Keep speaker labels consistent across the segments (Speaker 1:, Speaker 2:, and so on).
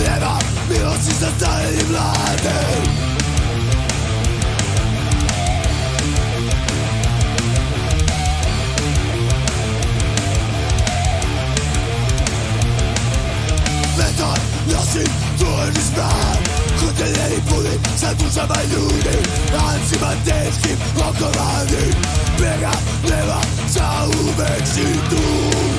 Speaker 1: Nie ma miłości za stary i mlady. Metal nosi tworzy znak. Kontenery puli zadłużamy ludzi. Antybandyckim okowany. Biega, lewa, całówek i tu.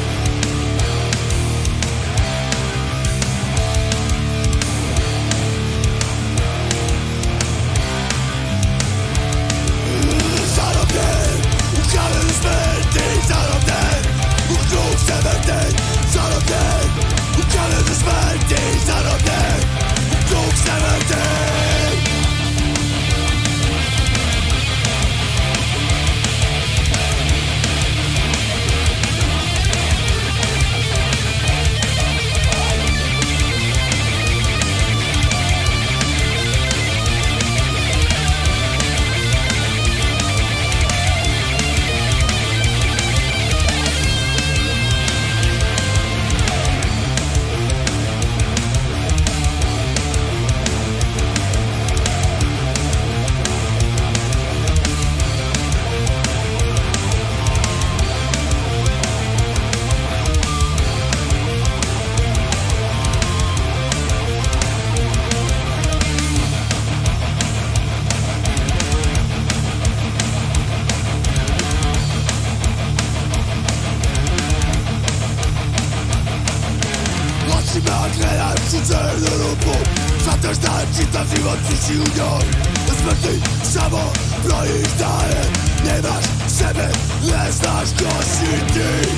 Speaker 1: Nagle rzucę do rupu. Zatężna dzita żywot przysiłnią. Zbytny samo broisz dalej. Nie masz siebie, nie znasz gości ty.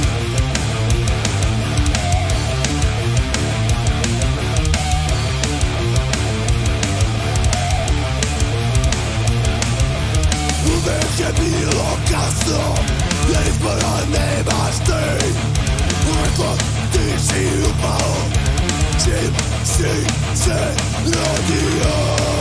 Speaker 1: Uwierzcie mi okazją. Jest poranny masz ty. Łatwo ty się upało. Czym się rodzi?